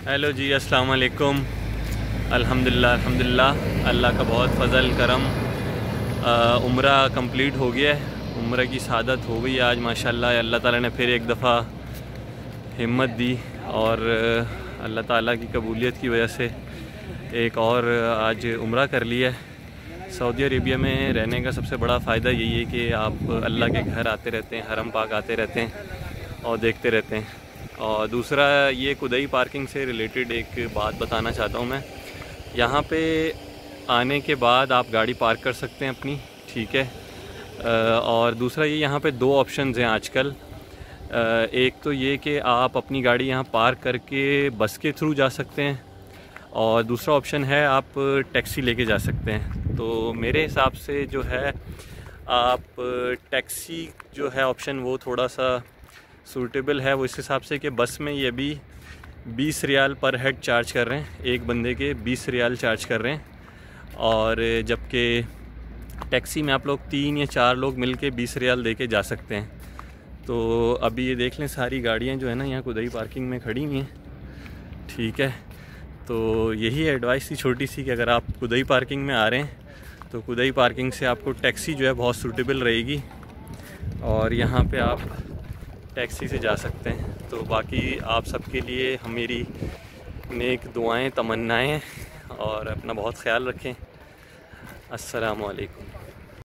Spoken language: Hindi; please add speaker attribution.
Speaker 1: हेलो जी, अस्सलाम वालेकुम। अल्हम्दुलिल्लाह अल्लाह का बहुत फ़ज़ल करम। उम्रा कंप्लीट हो गया है, उम्र की शहादत हो गई आज माशाल्लाह। अल्लाह ताला ने फिर एक दफ़ा हिम्मत दी और अल्लाह ताला की कबूलियत की वजह से एक और आज उम्रा कर लिया है। सऊदी अरेबिया में रहने का सबसे बड़ा फ़ायदा यही है कि आप अल्लाह के घर आते रहते हैं, हरम पाक आते रहते हैं और देखते रहते हैं। और दूसरा ये कुदई पार्किंग से रिलेटेड एक बात बताना चाहता हूँ मैं। यहाँ पे आने के बाद आप गाड़ी पार्क कर सकते हैं अपनी, ठीक है। और दूसरा ये यहाँ पे दो ऑप्शंस हैं आजकल। एक तो ये कि आप अपनी गाड़ी यहाँ पार्क करके बस के थ्रू जा सकते हैं और दूसरा ऑप्शन है आप टैक्सी लेके जा सकते हैं। तो मेरे हिसाब से जो है आप टैक्सी जो है ऑप्शन वो थोड़ा सा सूटेबल है, वो इस हिसाब से कि बस में ये भी 20 रियाल पर हेड चार्ज कर रहे हैं, एक बंदे के 20 रियाल चार्ज कर रहे हैं। और जबकि टैक्सी में आप लोग 3 या 4 लोग मिल के 20 रियाल दे के जा सकते हैं। तो अभी ये देख लें, सारी गाड़ियाँ जो है ना यहाँ कुदई पार्किंग में खड़ी हुई हैं, ठीक है। तो यही एडवाइस थी छोटी सी कि अगर आप कुदई पार्किंग में आ रहे हैं तो कुदई पार्किंग से आपको टैक्सी जो है बहुत सूटेबल रहेगी और यहाँ पे आप टैक्सी से जा सकते हैं। तो बाकी आप सबके लिए मेरी नेक दुआएं तमन्नाएं हैं और अपना बहुत ख्याल रखें। अस्सलामु अलैकुम।